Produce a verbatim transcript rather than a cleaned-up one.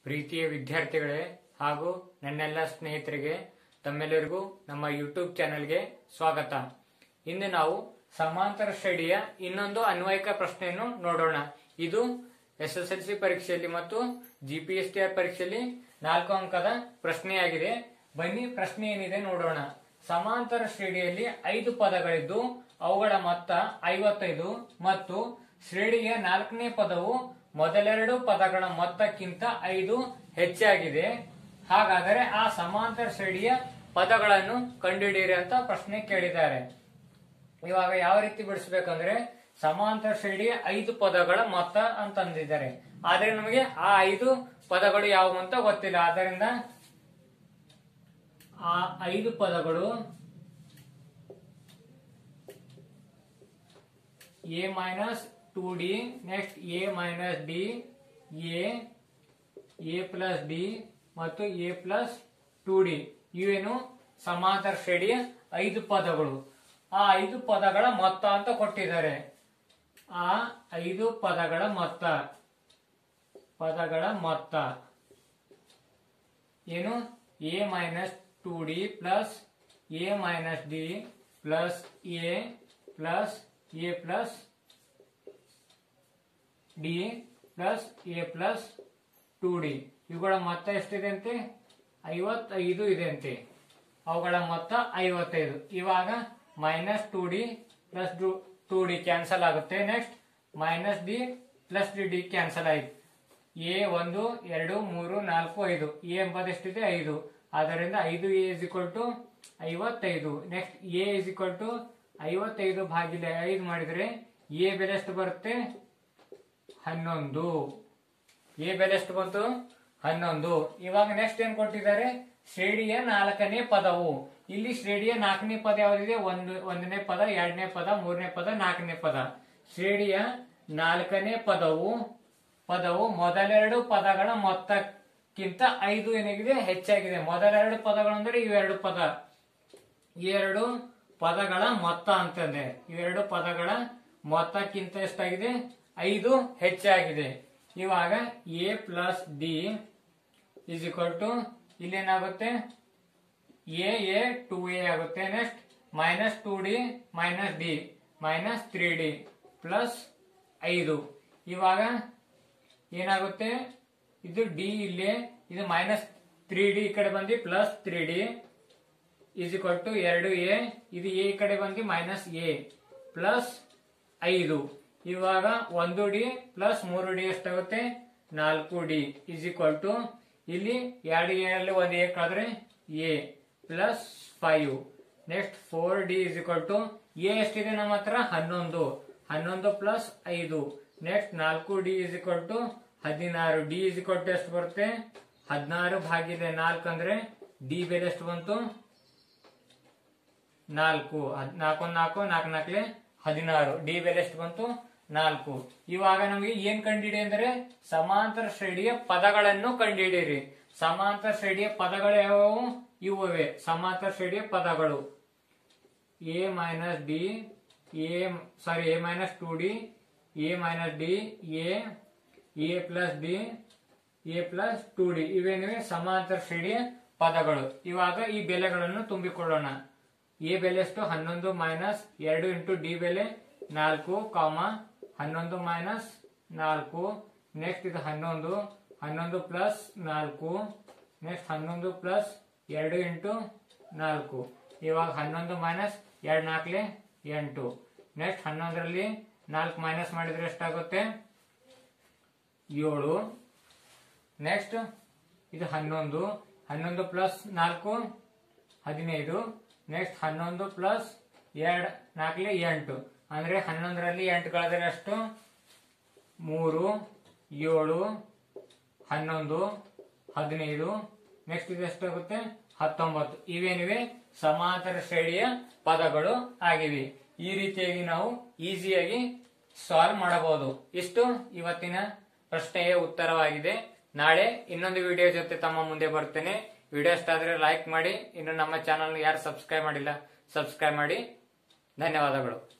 ಪ್ರೀತಿಯ ವಿದ್ಯಾರ್ಥಿಗಳೇ ಹಾಗೂ ನನ್ನೆಲ್ಲ ಸ್ನೇಹಿತರಿಗೆ ತಮ್ಮೆಲ್ಲರಿಗೂ ನಮ್ಮ ಯೂಟ್ಯೂಬ್ ಚಾನೆಲ್ಗೆ ಸ್ವಾಗತ. ಇಂದು ನಾವು ಸಮಾಂತರ ಶ್ರೇಣಿಯ ಇನ್ನೊಂದು ಅನ್ವಯಿಕ ಪ್ರಶ್ನೆಯನ್ನು ನೋಡೋಣ. ಇದು ಎಸ್ ಎಸ್ ಎಲ್ ಸಿ ಪರೀಕ್ಷೆಯಲ್ಲಿ ಮತ್ತು G P S T R ಪರೀಕ್ಷೆಯಲ್ಲಿ ನಾಲ್ಕು ಅಂಕದ ಪ್ರಶ್ನೆಯಾಗಿದೆ. ಬನ್ನಿ ಪ್ರಶ್ನೆ ಏನಿದೆ ನೋಡೋಣ. ಸಮಾಂತರ ಶ್ರೇಣಿಯಲ್ಲಿ ಐದು ಪದಗಳಿದ್ದು ಅವುಗಳ ಮೊತ್ತ ಐವತ್ತೈದು ಮತ್ತು ಶ್ರೇಣಿಯ ನಾಲ್ಕನೇ ಪದವು ಮೊದಲೆರಡು ಪದಗಳ ಮೊತ್ತಕ್ಕಿಂತ ಐದು ಹೆಚ್ಚಾಗಿದೆ. ಹಾಗಾದರೆ ಆ ಸಮಾಂತರ ಶ್ರೇಣಿಯ ಪದಗಳನ್ನು ಕಂಡುಹಿಡಿಯಿರಿ ಅಂತ ಪ್ರಶ್ನೆ ಕೇಳಿದ್ದಾರೆ. ಇವಾಗ ಯಾವ ರೀತಿ ಬಿಡಿಸಬೇಕಂದ್ರೆ ಸಮಾಂತರ ಶ್ರೇಣಿಯ ಐದು ಪದಗಳ ಮೊತ್ತ ಅಂತ ಅಂದಿದ್ದಾರೆ. ಆದ್ರೆ ನಮಗೆ ಆ ಐದು ಪದಗಳು ಯಾವುವು ಅಂತ ಗೊತ್ತಿಲ್ಲ. ಆದ್ದರಿಂದ ಆ ಐದು ಪದಗಳು a minus two d, next a minus d, a a plus d ಮತ್ತು ಎ ಪ್ಲಸ್ ಟೂ ಡಿ ಇವೇನು ಸಮಾಂತರ ಶ್ರೇಣಿಯ ಐದು ಪದಗಳು. ಆ ಐದು ಪದಗಳ ಮೊತ್ತ ಅಂತ ಕೊಟ್ಟಿದ್ದಾರೆ. ಆ ಐದು ಪದಗಳ ಮೊತ್ತ ಪದಗಳ ಮೊತ್ತ ಏನು a minus two d plus a minus d plus a plus a plus d plus a plus two d ಇವುಗಳ ಮೊತ್ತ ಎಷ್ಟಿದೆ ಅಂತೆ? ಐವತ್ತೈದು ಇದೆ ಅಂತೆ. ಅವುಗಳ ಮೊತ್ತ ಐವತ್ತೈದು. ಇವಾಗ minus two d plus two d cancel ಆಗುತ್ತೆ. Next minus d plus d d cancel ಆಯ್ತು. ಎ ಒಂದು ಎರಡು ಮೂರು ನಾಲ್ಕು ಐದು, ಎ ಎಂಬುದು ಎಷ್ಟಿದೆ? ಐದು. ಆದ್ದರಿಂದ ಐದು ಎ ಇಸ್ ಈಕ್ವಲ್ ಟು ಐವತ್ತೈದು. Next a is equal to ಐವತ್ತೈದು ಭಾಗಿಲೆ ಐದು ಮಾಡಿದ್ರೆ ಎ ಬೆಲೆ ಎಷ್ಟು ಬರುತ್ತೆ? ಹನ್ನೊಂದು. ಎ ಬೆಲೆ ಎಷ್ಟು ಬಂತು? ಹನ್ನೊಂದು. ಇವಾಗ ನೆಕ್ಸ್ಟ್ ಏನ್ ಕೊಟ್ಟಿದ್ದಾರೆ? ಶ್ರೇಣಿಯ ನಾಲ್ಕನೇ ಪದವು. ಇಲ್ಲಿ ಶ್ರೇಣಿಯ ನಾಲ್ಕನೇ ಪದ ಯಾವ್ದಿದೆ? ಒಂದು ಒಂದನೇ ಪದ, ಎರಡನೇ ಪದ, ಮೂರನೇ ಪದ, ನಾಲ್ಕನೇ ಪದ. ಶ್ರೇಣಿಯ ನಾಲ್ಕನೇ ಪದವು ಪದವು ಮೊದಲೆರಡು ಪದಗಳ ಮೊತ್ತಕ್ಕಿಂತ ಐದು ಏನಾಗಿದೆ? ಹೆಚ್ಚಾಗಿದೆ. ಮೊದಲೆರಡು ಪದಗಳು ಅಂದ್ರೆ ಇವೆರಡು ಪದ, ಇವೆರಡು ಪದಗಳ ಮೊತ್ತ ಅಂತಂದ್ರೆ ಇವೆರಡು ಪದಗಳ ಮೊತ್ತಕ್ಕಿಂತ ಎಷ್ಟಾಗಿದೆ? ಐದು ಹೆಚ್ಚಾಗಿದೆ. ಇವಾಗ a plus d is equal to ಇಲ್ಲೇನಾಗುತ್ತೆ? ಎ ಎ ಟೂ ಎ ಆಗುತ್ತೆ. Next minus two d minus d minus three d plus ಐದು. ಇವಾಗ ಏನಾಗುತ್ತೆ? ಇದು ಡಿ ಇಲ್ಲೇ, ಇದು ಮೈನಸ್ ತ್ರೀ ಡಿ ಈ ಕಡೆ ಬಂದು plus three d is equal to ಎರಡು ಎ, ಇದು ಎ ಈ ಕಡೆ ಬಂದು ಮೈನಸ್ ಎ ಪ್ಲಸ್ ಐದು. ಇವಾಗ ಒಂದು ಡಿ ಪ್ಲಸ್ ಮೂರು ಡಿ ಎಷ್ಟಾಗುತ್ತೆ? ನಾಲ್ಕು ಡಿ ಇಸ್ ಈಕ್ವಲ್ ಟು ಇಲ್ಲಿ ಎರಡು ಎಲ್ಲಿ ಒಂದು ಎ ಕಳೆದ್ರೆ a plus five. Next four d is equal to a ಎಷ್ಟಿದೆ ನಮ್ಮ ಹತ್ರ? ಹನ್ನೊಂದು. ಹನ್ನೊಂದು ಪ್ಲಸ್ ಐದು. ನೆಕ್ಸ್ಟ್ ನಾಲ್ಕು ಡಿ ಇಸ್ ಈಕ್ವಲ್ ಟು ಹದಿನಾರು. ಡಿ ಇಸ್ ಈಕ್ವಲ್ ಟು ಎಷ್ಟು ಬರುತ್ತೆ? ಹದಿನಾರು ಭಾಗಿಲೆ ನಾಲ್ಕು ಅಂದ್ರೆ ಡಿ ಬೆಲೆ ಎಷ್ಟು ಬಂತು? ನಾಲ್ಕು. ನಾಲ್ಕು ನಾಲ್ಕು ನಾಲ್ಕು ನಾಲ್ಕಲೆ ಹದಿನಾರು. ಡಿ ಬೆಲೆ ಎಷ್ಟು ಬಂತು? ನಾಲ್ಕು. ಇವಾಗ ನಮಗೆ ಏನ್ ಕಂಡುಹಿಡಿ ಅಂದ್ರೆ ಸಮಾಂತರ ಶ್ರೇಣಿಯ ಪದಗಳನ್ನು ಕಂಡುಹಿಡಿಯಿರಿ. ಸಮಾಂತರ ಶ್ರೇಣಿಯ ಪದಗಳು ಯಾವುವು? ಇವುವೇ ಸಮಾಂತರ ಶ್ರೇಣಿಯ ಪದಗಳು. A minus d, a sorry a minus two d, a minus d, a a plus d, a plus two d ಇವೇನಿವೆ ಸಮಾಂತರ ಶ್ರೇಣಿಯ ಪದಗಳು. ಇವಾಗ ಈ ಬೆಲೆಗಳನ್ನು ತುಂಬಿಕೊಳ್ಳೋಣ. ಎ ಬೆಲೆ ಎಷ್ಟು? ಹನ್ನೊಂದು ಮೈನಸ್ ಎರಡು ಇಂಟು ಡಿ ಬೆಲೆ ನಾಲ್ಕು, ಕಾಮ ಹನ್ನೊಂದು ಮೈನಸ್ ನಾಲ್ಕು. ನೆಕ್ಸ್ಟ್ ಇದು ಹನ್ನೊಂದು, ಹನ್ನೊಂದು ಪ್ಲಸ್ ನಾಲ್ಕು, ನೆಕ್ಸ್ಟ್ ಹನ್ನೊಂದು ಪ್ಲಸ್ ಎರಡು ಇಂಟು ನಾಲ್ಕು. ಇವಾಗ ಹನ್ನೊಂದು ಮೈನಸ್ ಎರಡು ನಾಲ್ಕಲೆ ಎಂಟು. ನೆಕ್ಸ್ಟ್ ಹನ್ನೊಂದರಲ್ಲಿ ನಾಲ್ಕು ಮೈನಸ್ ಮಾಡಿದ್ರೆ ಎಷ್ಟಾಗುತ್ತೆ? ಏಳು. ನೆಕ್ಸ್ಟ್ ಇದು ಹನ್ನೊಂದು, ಹನ್ನೊಂದು ಪ್ಲಸ್ ನಾಲ್ಕು ಹದಿನೈದು. ನೆಕ್ಸ್ಟ್ ಹನ್ನೊಂದು ಪ್ಲಸ್ ಎರಡು ನಾಲ್ಕಲೆ ಎಂಟು ಅಂದ್ರೆ ಹನ್ನೊಂದರಲ್ಲಿ ಎಂಟು ಕಳೆದ್ರೆ ಅಷ್ಟು? ಮೂರು, ಏಳು, ಹನ್ನೊಂದು, ಹದಿನೈದು. ನೆಕ್ಸ್ಟ್ ಇದು ಎಷ್ಟಾಗುತ್ತೆ? ಹತ್ತೊಂಬತ್ತು. ಇವೇನಿವೆ ಸಮಾಂತರ ಶ್ರೇಣಿಯ ಪದಗಳು ಆಗಿವೆ. ಈ ರೀತಿಯಾಗಿ ನಾವು ಈಸಿಯಾಗಿ ಸಾಲ್ವ್ ಮಾಡಬಹುದು. ಇಷ್ಟು ಇವತ್ತಿನ ಪ್ರಶ್ನೆಯ ಉತ್ತರವಾಗಿದೆ. ನಾಳೆ ಇನ್ನೊಂದು ವಿಡಿಯೋ ಜೊತೆ ತಮ್ಮ ಮುಂದೆ ಬರ್ತೇನೆ. ವಿಡಿಯೋ ಇಷ್ಟ ಆದ್ರೆ ಲೈಕ್ ಮಾಡಿ. ಇನ್ನು ನಮ್ಮ ಚಾನಲ್ ಯಾರು ಸಬ್ಸ್ಕ್ರೈಬ್ ಮಾಡಿಲ್ಲ ಸಬ್ಸ್ಕ್ರೈಬ್ ಮಾಡಿ. ಧನ್ಯವಾದಗಳು.